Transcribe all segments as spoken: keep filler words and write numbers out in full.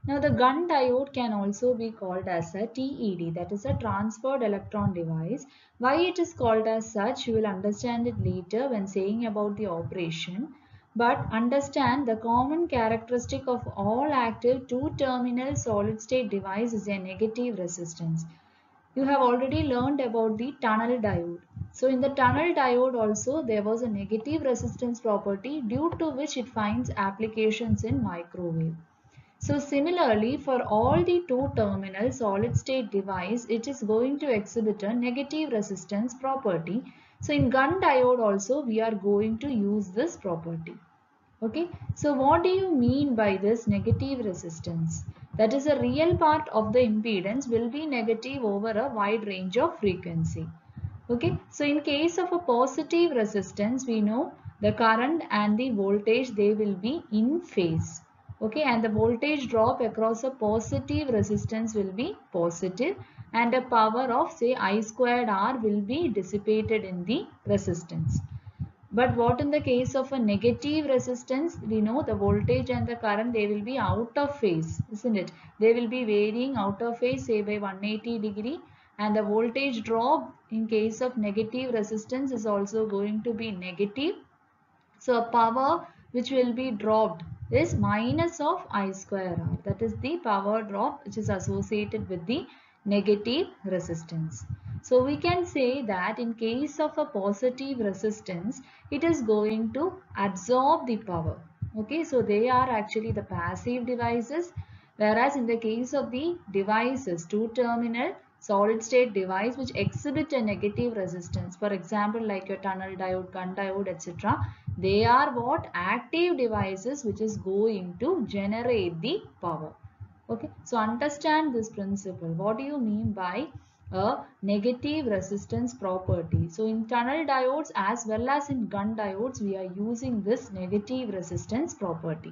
Now the gun diode can also be called as a T E D, that is a transferred electron device. Why it is called as such, you will understand it later when saying about the operation. But understand the common characteristic of all active two-terminal solid-state device is a negative resistance. You have already learned about the tunnel diode. So in the tunnel diode also there was a negative resistance property due to which it finds applications in microwave. So similarly, for all the two terminal solid state device, it is going to exhibit a negative resistance property. So in gun diode also we are going to use this property. Okay, so what do you mean by this negative resistance? That is, a real part of the impedance will be negative over a wide range of frequency. Okay, so in case of a positive resistance, we know the current and the voltage, they will be in phase. Okay, and the voltage drop across a positive resistance will be positive, and a power of say I squared R will be dissipated in the resistance. But what in the case of a negative resistance, we know the voltage and the current, they will be out of phase, isn't it? They will be varying out of phase say by one hundred eighty degree, and the voltage drop in case of negative resistance is also going to be negative. So power which will be dropped is minus of I square R. That is the power drop which is associated with the negative resistance. So we can say that in case of a positive resistance, it is going to absorb the power. Okay, so they are actually the passive devices, whereas in the case of the devices, two terminal solid state device which exhibit a negative resistance, for example like your tunnel diode, gun diode, et cetera, they are what? Active devices which is going to generate the power. Okay, so understand this principle. What do you mean by a negative resistance property? So in tunnel diodes as well as in gun diodes, we are using this negative resistance property.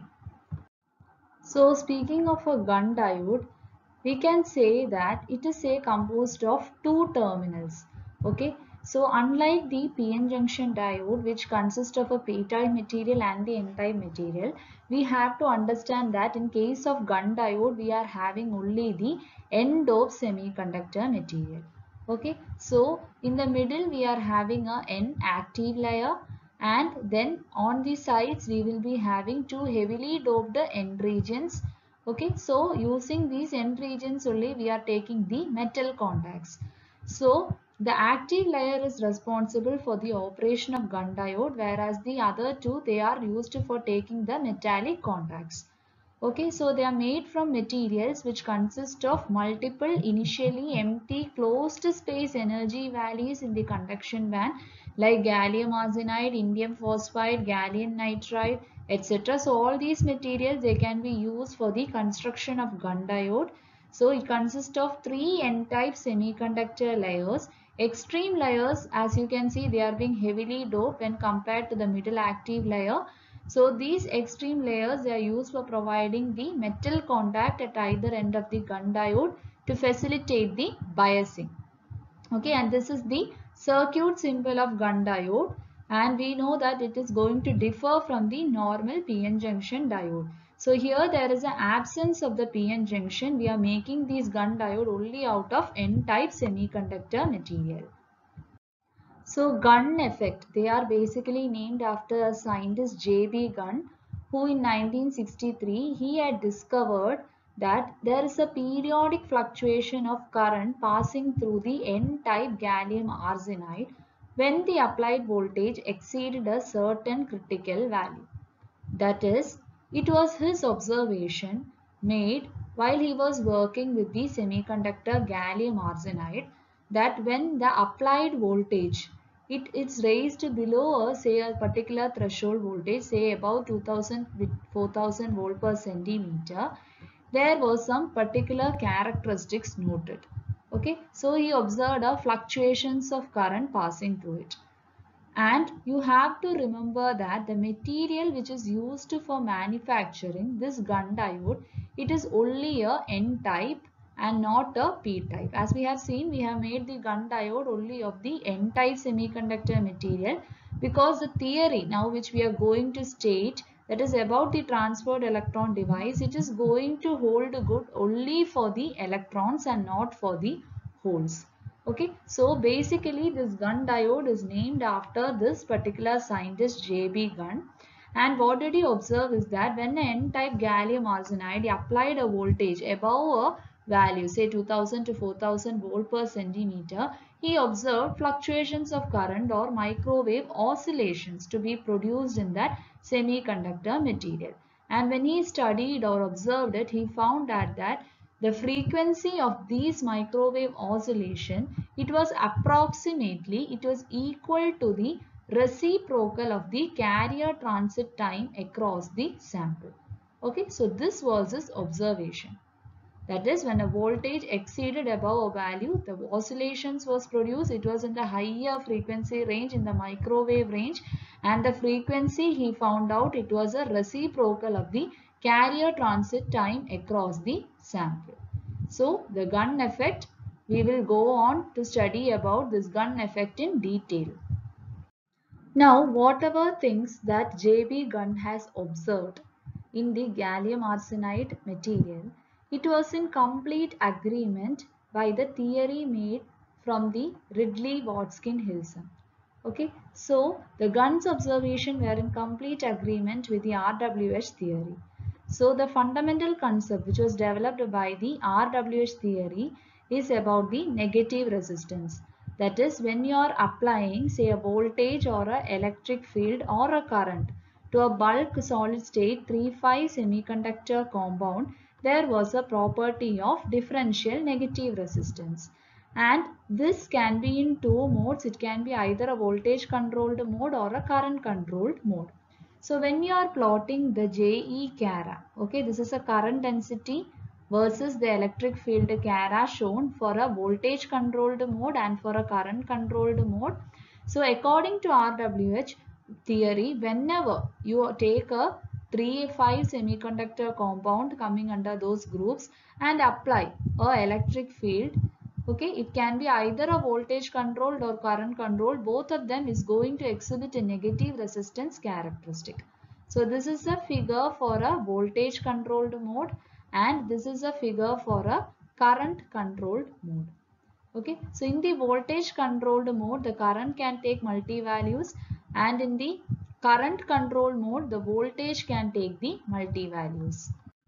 So speaking of a gun diode, we can say that it is a composed of two terminals. Okay, so unlike the P N junction diode, which consists of a p-type material and the n-type material, we have to understand that in case of gun diode, we are having only the n-doped semiconductor material. Okay, so in the middle we are having a n active layer, and then on the sides we will be having two heavily doped n regions. Okay, so using these n regions only we are taking the metal contacts. So the active layer is responsible for the operation of gun diode, whereas the other two, they are used for taking the metallic contacts. Okay, so they are made from materials which consist of multiple initially empty closed space energy valleys in the conduction band, like gallium arsenide, indium phosphide, gallium nitride, et cetera. So all these materials, they can be used for the construction of gun diode. So it consists of three n-type semiconductor layers. Extreme layers, as you can see, they are being heavily doped when compared to the middle active layer. So these extreme layers, they are used for providing the metal contact at either end of the gun diode to facilitate the biasing. Okay, and this is the circuit symbol of gun diode, and we know that it is going to differ from the normal P N junction diode. So here there is an absence of the P N junction. We are making these gun diode only out of n-type semiconductor material. So gun effect, they are basically named after a scientist J B Gunn, who in nineteen sixty-three he had discovered that there is a periodic fluctuation of current passing through the n-type gallium arsenide when the applied voltage exceeded a certain critical value. That is, it was his observation made while he was working with the semiconductor gallium arsenide that when the applied voltage it is raised below a, say a particular threshold voltage, say above two thousand four thousand volt per centimeter, there was some particular characteristics noted. Okay, so he observed a fluctuations of current passing through it. And you have to remember that the material which is used for manufacturing this gun diode, it is only a n-type and not a p-type. As we have seen, we have made the gun diode only of the n-type semiconductor material because the theory now which we are going to state that is about the transferred electron device, it is going to hold good only for the electrons and not for the holes. Okay, so basically this Gunn diode is named after this particular scientist J B Gunn. And what did he observe is that when an N-type gallium arsenide applied a voltage above a value, say two thousand to four thousand volt per centimeter, he observed fluctuations of current or microwave oscillations to be produced in that semiconductor material. And when he studied or observed it, he found that, that the frequency of these microwave oscillation, it was approximately, it was equal to the reciprocal of the carrier transit time across the sample. Okay, so this was his observation. That is, when a voltage exceeded above a value, the oscillations was produced. It was in the higher frequency range, in the microwave range, and the frequency he found out it was a reciprocal of the carrier transit time across the sample. So the Gunn effect, we will go on to study about this Gunn effect in detail. Now, whatever things that J B Gunn has observed in the gallium arsenide material, it was in complete agreement by the theory made from the Ridley-Watkins-Hillson. Okay, so the Gunn's observation were in complete agreement with the R W H theory. So the fundamental concept which was developed by the R W H theory is about the negative resistance. That is, when you are applying, say, a voltage or an electric field or a current to a bulk solid state three five semiconductor compound, there was a property of differential negative resistance. And this can be in two modes. It can be either a voltage controlled mode or a current controlled mode. So when you are plotting the J E cara, okay, this is a current density versus the electric field cara shown for a voltage controlled mode and for a current controlled mode. So according to R W H theory, whenever you take a three five semiconductor compound coming under those groups and apply a electric field, okay, it can be either a voltage controlled or current controlled. Both of them is going to exhibit a negative resistance characteristic. So this is a figure for a voltage controlled mode and this is a figure for a current controlled mode. Okay, so in the voltage controlled mode, the current can take multi values, and in the current controlled mode, the voltage can take the multi values.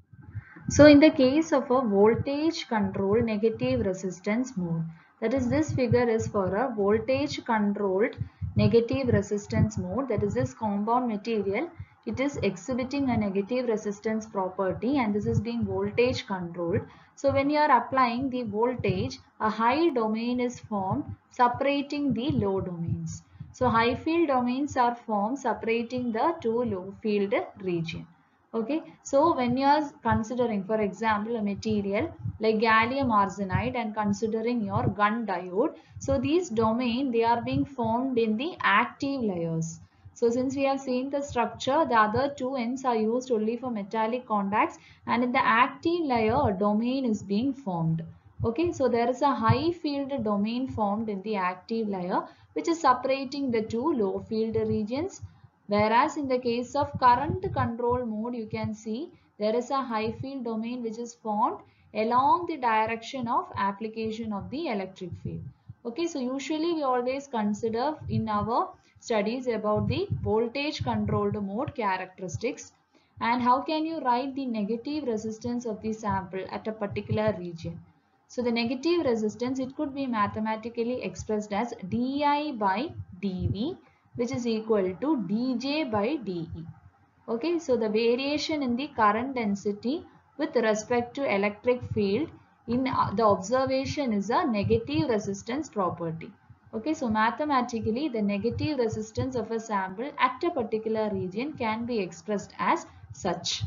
So in the case of a voltage controlled negative resistance mode, that is, this figure is for a voltage controlled negative resistance mode, that is, this compound material, it is exhibiting a negative resistance property and this is being voltage controlled. So when you are applying the voltage, a high domain is formed separating the low domains. So high field domains are formed separating the two low field region. Okay, so when you are considering, for example, a material like gallium arsenide and considering your Gunn diode, so these domain, they are being formed in the active layers. So since we have seen the structure, the other two ends are used only for metallic contacts, and in the active layer, a domain is being formed. Okay, so there is a high field domain formed in the active layer which is separating the two low field regions. Whereas in the case of current control mode, you can see there is a high field domain which is formed along the direction of application of the electric field. Okay, so usually we always consider in our studies about the voltage controlled mode characteristics and how can you write the negative resistance of the sample at a particular region. So the negative resistance, it could be mathematically expressed as di by dv, which is equal to dj by de. Okay, so the variation in the current density with respect to electric field in the observation is a negative resistance property. Okay, so mathematically the negative resistance of a sample at a particular region can be expressed as such.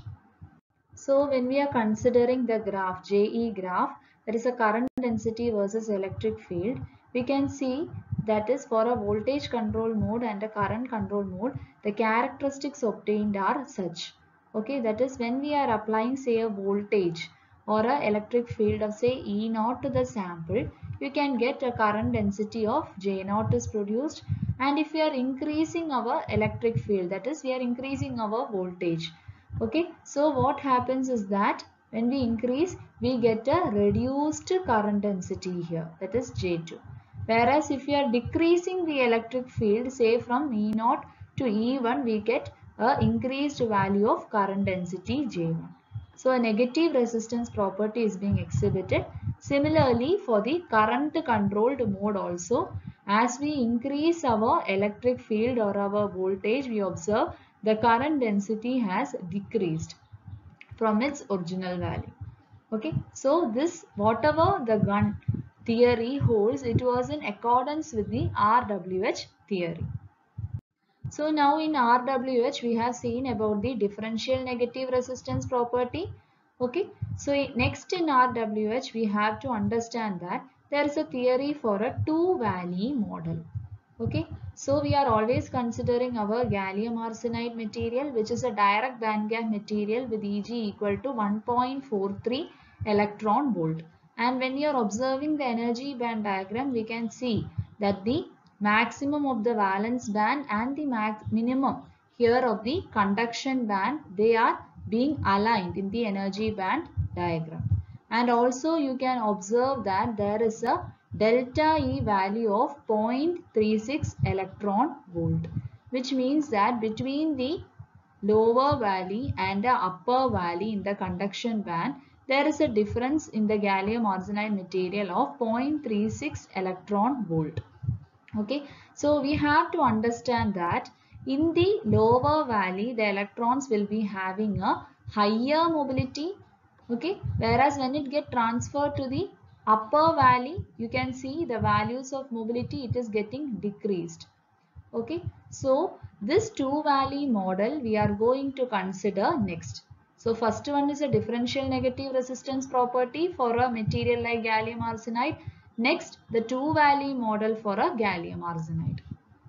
So when we are considering the graph, J E graph, that is a current density versus electric field, we can see that is for a voltage control mode and a current control mode, the characteristics obtained are such. Okay, that is when we are applying, say, a voltage or a electric field of say E naught to the sample, you can get a current density of J naught is produced. And if we are increasing our electric field, that is we are increasing our voltage. Okay, so what happens is that when we increase, we get a reduced current density here, that is J two. Whereas if we are decreasing the electric field, say from E naught to E one, we get a increased value of current density J one. So a negative resistance property is being exhibited. Similarly, for the current controlled mode also, as we increase our electric field or our voltage, we observe the current density has decreased from its original value. Okay, so this whatever the gun theory holds, it was in accordance with the R W H theory. So now in R W H we have seen about the differential negative resistance property. Okay, so next in R W H we have to understand that there is a theory for a two valley model. Okay, so we are always considering our gallium arsenide material, which is a direct band gap material with E G equal to one point four three electron volt. And when you are observing the energy band diagram, we can see that the maximum of the valence band and the max minimum here of the conduction band, they are being aligned in the energy band diagram. And also you can observe that there is a delta E value of zero point three six electron volt, which means that between the lower valley and the upper valley in the conduction band, there is a difference in the gallium arsenide material of zero point three six electron volt. Okay, so we have to understand that in the lower valley, the electrons will be having a higher mobility. Okay, whereas when it get transferred to the upper valley, you can see the values of mobility, it is getting decreased. Okay, so this two valley model we are going to consider next. So first one is a differential negative resistance property for a material like gallium arsenide. Next, the two valley model for a gallium arsenide.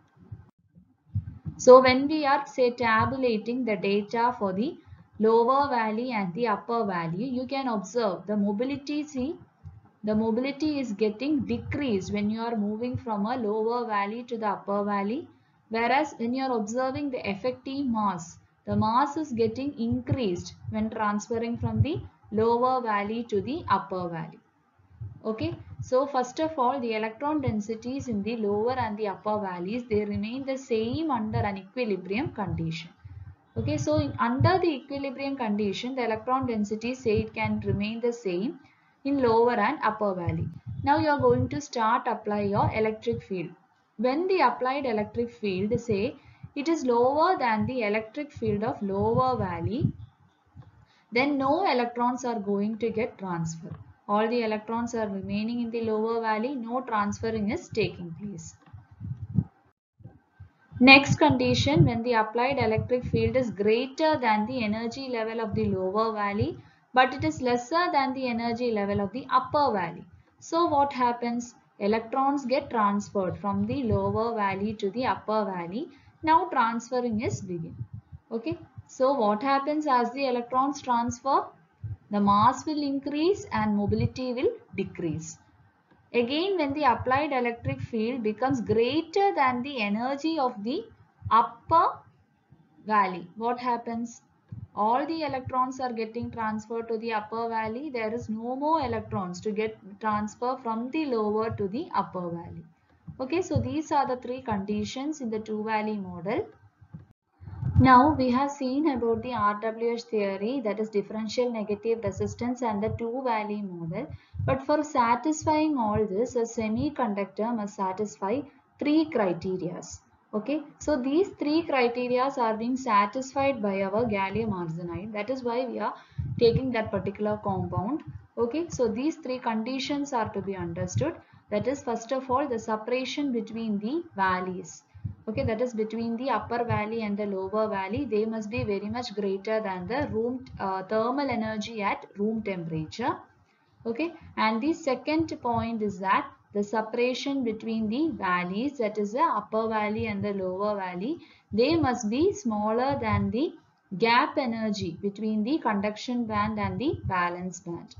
So when we are say tabulating the data for the lower valley and the upper valley, you can observe the mobility. See, the mobility is getting decreased when you are moving from a lower valley to the upper valley. Whereas when you are observing the effective mass, the mass is getting increased when transferring from the lower valley to the upper valley. Okay, so first of all, the electron densities in the lower and the upper valleys, they remain the same under an equilibrium condition. Okay, so in, under the equilibrium condition, the electron density say it can remain the same in lower and upper valley. Now you are going to start apply your electric field. When the applied electric field say it is lower than the electric field of lower valley, then no electrons are going to get transferred. All the electrons are remaining in the lower valley, no transferring is taking place. Next condition, when the applied electric field is greater than the energy level of the lower valley, but it is lesser than the energy level of the upper valley. So what happens? Electrons get transferred from the lower valley to the upper valley. Now transferring is begin. Okay. So what happens as the electrons transfer? The mass will increase and mobility will decrease. Again, when the applied electric field becomes greater than the energy of the upper valley, what happens? All the electrons are getting transferred to the upper valley. There is no more electrons to get transfer from the lower to the upper valley. Okay, so these are the three conditions in the two valley model. Now we have seen about the R W H theory, that is differential negative resistance, and the two valley model. But for satisfying all this, a semiconductor must satisfy three criteria. Okay, so these three criteria are being satisfied by our gallium arsenide. That is why we are taking that particular compound. Okay, so these three conditions are to be understood. That is, first of all, the separation between the valleys. Okay, that is between the upper valley and the lower valley, they must be very much greater than the room uh, thermal energy at room temperature. Okay, and the second point is that the separation between the valleys, that is the upper valley and the lower valley, they must be smaller than the gap energy between the conduction band and the valence band.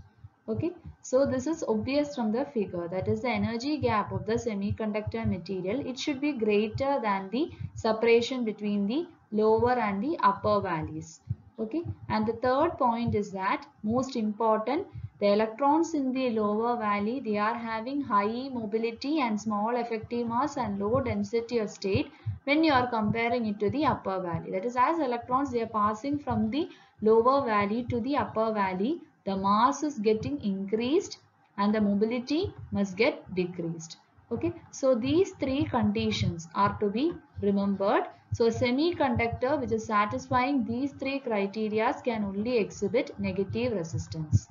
Okay, so this is obvious from the figure, that is the energy gap of the semiconductor material. It should be greater than the separation between the lower and the upper valleys. Okay, and the third point is that most important, the electrons in the lower valley, they are having high mobility and small effective mass and low density of state when you are comparing it to the upper valley. That is, as electrons they are passing from the lower valley to the upper valley, the mass is getting increased and the mobility must get decreased. Okay, so these three conditions are to be remembered. So a semiconductor which is satisfying these three criteria can only exhibit negative resistance.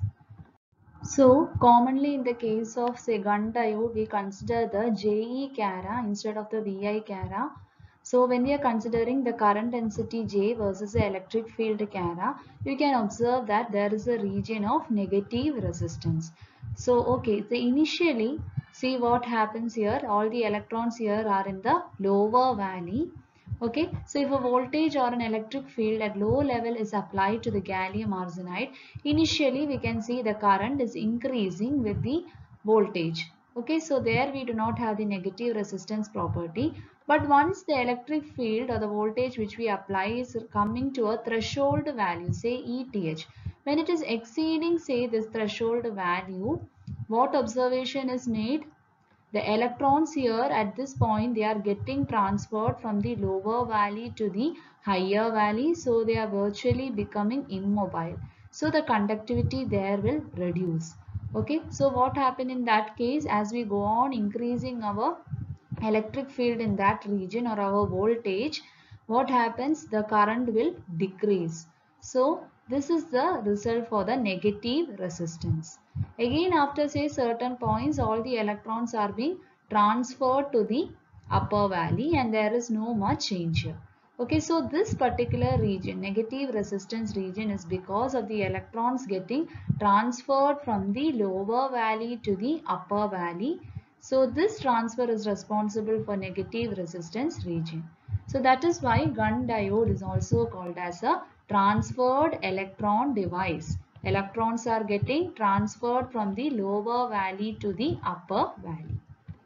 So commonly in the case of say gun diode, we consider the J E cara instead of the V I cara. So when we are considering the current density J versus the electric field cara, you can observe that there is a region of negative resistance. So okay, so initially see what happens here, all the electrons here are in the lower valley. Okay, so if a voltage or an electric field at low level is applied to the gallium arsenide, initially we can see the current is increasing with the voltage. Okay, so there we do not have the negative resistance property. But once the electric field or the voltage which we apply is coming to a threshold value, say E T H, when it is exceeding say this threshold value, what observation is made? The electrons here at this point, they are getting transferred from the lower valley to the higher valley. So they are virtually becoming immobile. So the conductivity there will reduce. Okay. So what happened in that case, as we go on increasing our electric field in that region or our voltage, what happens? The current will decrease. So this is the result for the negative resistance. Again, after say certain points, all the electrons are being transferred to the upper valley and there is no much change here. Okay, so this particular region, negative resistance region, is because of the electrons getting transferred from the lower valley to the upper valley. So this transfer is responsible for negative resistance region. So that is why gun diode is also called as a transferred electron device. Electrons are getting transferred from the lower valley to the upper valley.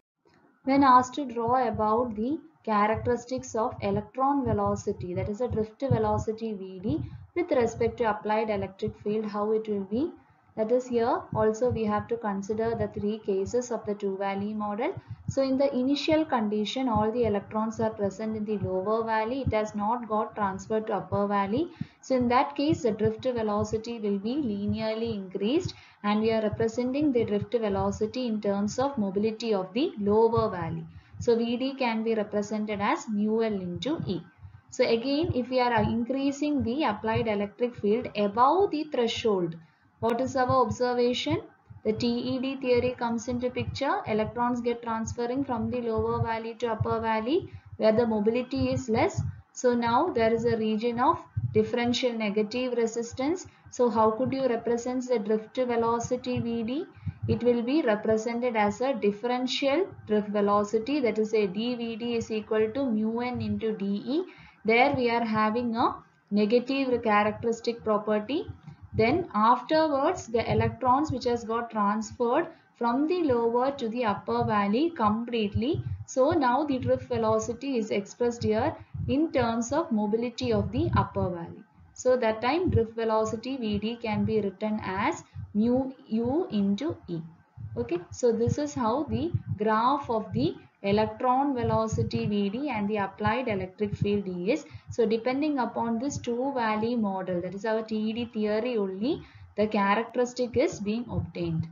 When asked to draw about the characteristics of electron velocity, that is a drift velocity V D, with respect to applied electric field, how it will be? That is, here also we have to consider the three cases of the two valley model. So in the initial condition, all the electrons are present in the lower valley. It has not got transferred to upper valley. So in that case, the drift velocity will be linearly increased and we are representing the drift velocity in terms of mobility of the lower valley. So V D can be represented as mu L into E. So again, if we are increasing the applied electric field above the threshold, what is our observation? The T E D theory comes into picture. Electrons get transferring from the lower valley to upper valley where the mobility is less. So now there is a region of differential negative resistance. So how could you represent the drift velocity V D? It will be represented as a differential drift velocity, that is a d V D is equal to mu n into dE. There we are having a negative characteristic property. Then afterwards the electrons which has got transferred from the lower to the upper valley completely. So now the drift velocity is expressed here in terms of mobility of the upper valley. So that time drift velocity V D can be written as mu u into E. Okay, so this is how the graph of the electron velocity V D and the applied electric field E is. So depending upon this two valley model, that is our T E D theory only, the characteristic is being obtained.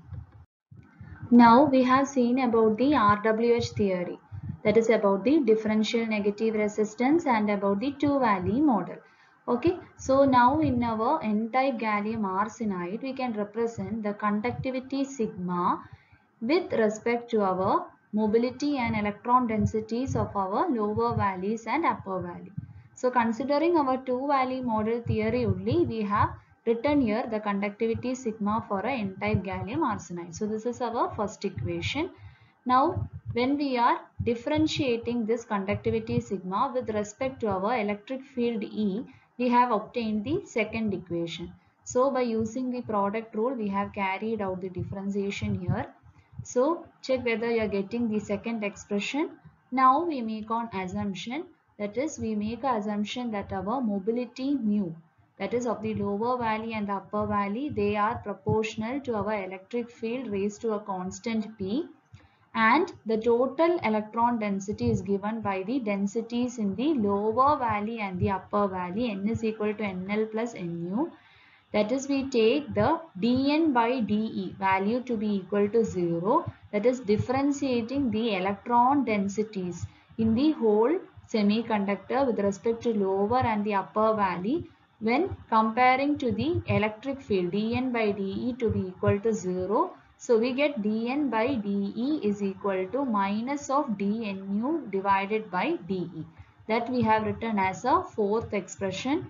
Now we have seen about the R W H theory, that is about the differential negative resistance and about the two valley model. Okay, so now in our n-type gallium arsenide, we can represent the conductivity sigma with respect to our mobility and electron densities of our lower valleys and upper valley. So considering our two valley model theory only, we have written here the conductivity sigma for a n-type gallium arsenide. So this is our first equation. Now when we are differentiating this conductivity sigma with respect to our electric field E, we have obtained the second equation. So by using the product rule, we have carried out the differentiation here. So check whether you are getting the second expression. Now we make an assumption, that is we make an assumption that our mobility mu, that is of the lower valley and the upper valley, they are proportional to our electric field raised to a constant P, and the total electron density is given by the densities in the lower valley and the upper valley. N is equal to N L plus Nu. That is, we take the dN by dE value to be equal to zero. That is differentiating the electron densities in the whole semiconductor with respect to lower and the upper valley when comparing to the electric field dN by dE to be equal to zero. So we get dN by dE is equal to minus of dNu divided by dE. That we have written as a fourth expression.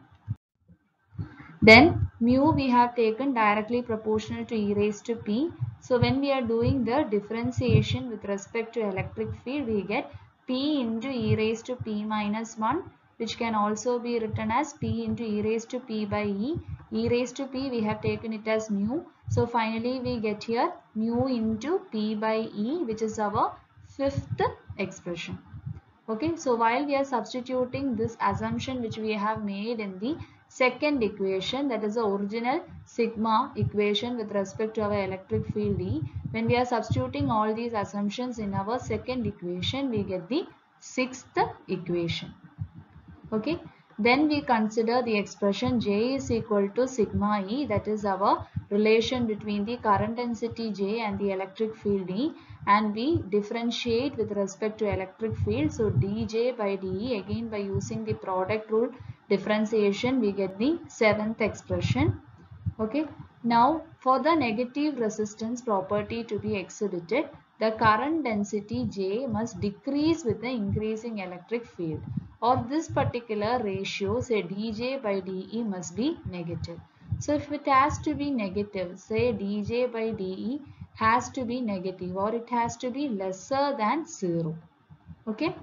Then mu we have taken directly proportional to e raised to p. So when we are doing the differentiation with respect to electric field, we get p into e raised to p minus one, which can also be written as p into e raised to p by e. E raised to p we have taken it as mu. So finally we get here mu into p by e, which is our fifth expression. Okay, so while we are substituting this assumption which we have made in the second equation, that is the original sigma equation with respect to our electric field E, when we are substituting all these assumptions in our second equation, we get the sixth equation. Okay, then we consider the expression J is equal to sigma E, that is our relation between the current density J and the electric field E, and we differentiate with respect to electric field. So dJ by dE, again by using the product rule differentiation, we get the seventh expression. Okay, now for the negative resistance property to be exhibited, the current density J must decrease with the increasing electric field, or this particular ratio, say dJ by dE, must be negative. So if it has to be negative, say dJ by dE has to be negative, or it has to be lesser than zero. Okay.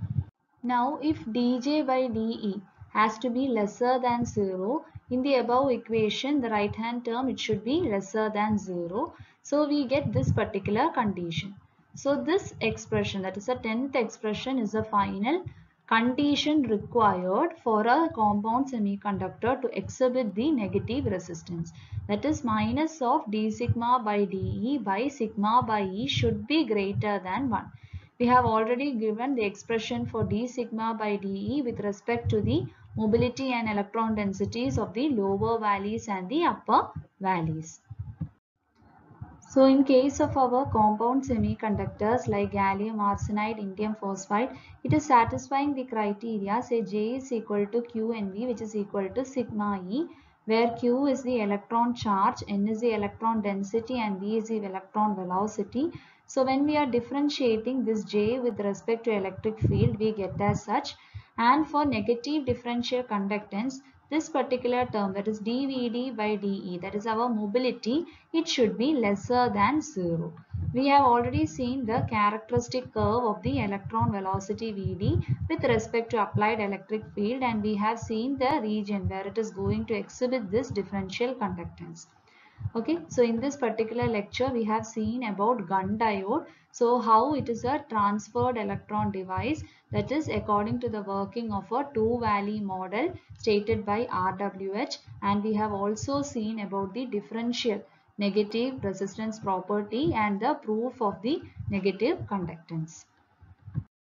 Now if dJ by dE has to be lesser than zero, in the above equation the right hand term it should be lesser than zero. So we get this particular condition. So this expression, that is the tenth expression, is the final condition required for a compound semiconductor to exhibit the negative resistance. That is minus of d sigma by dE by sigma by E should be greater than one. We have already given the expression for d sigma by dE with respect to the mobility and electron densities of the lower valleys and the upper valleys. So in case of our compound semiconductors like gallium arsenide, indium phosphide, it is satisfying the criteria, say J is equal to Q N V, which is equal to sigma E, where Q is the electron charge, N is the electron density, and V is the electron velocity. So when we are differentiating this J with respect to electric field, we get as such. And for negative differential conductance, this particular term, that is dVd by dE, that is our mobility, it should be lesser than zero. We have already seen the characteristic curve of the electron velocity Vd with respect to applied electric field, and we have seen the region where it is going to exhibit this differential conductance. Okay, so in this particular lecture we have seen about Gunn diode. So how it is a transferred electron device, that is according to the working of a two valley model stated by R W H, and we have also seen about the differential negative resistance property and the proof of the negative conductance.